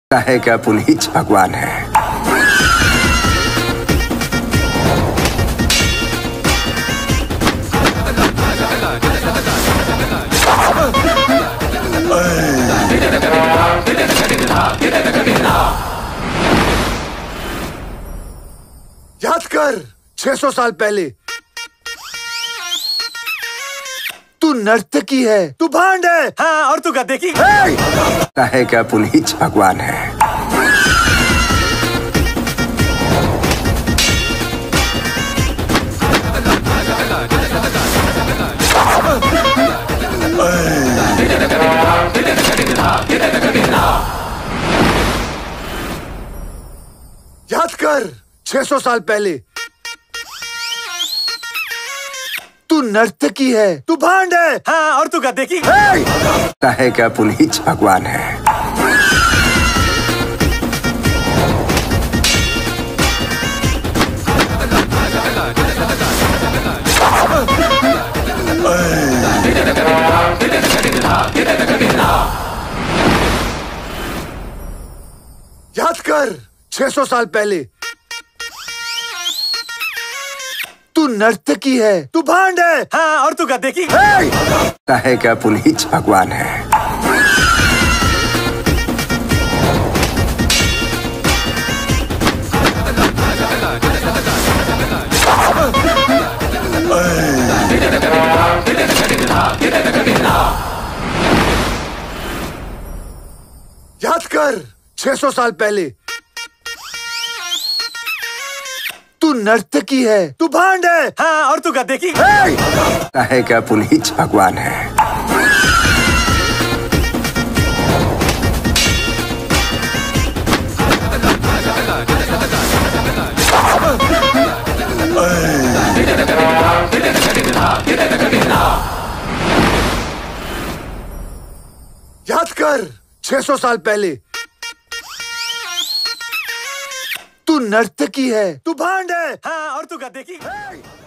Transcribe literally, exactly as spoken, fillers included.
है क्या पुनीत भगवान है। याद कर छह सौ साल पहले तू नर्तकी है, तू भांड है। हाँ, और तू गद्दे की है क्या पुनीत भगवान है। याद कर छह सौ साल पहले तू नर्तकी है, तू भांड है। हाँ, और तू गद्दे की है क्या पुनीत भगवान है। याद कर छह सौ साल पहले तू नर्तकी है, तू भांड है। हाँ, और तू गद्दे की है क्या पुनीत भगवान है। याद कर छह सौ साल पहले तू नर्तकी है, तू भांड है। हाँ, और तू गद्दे की है क्या पुनीत भगवान है। याद कर छह सौ साल पहले तू नर्तकी है, तू भांड है। हाँ, और तू गद्दे की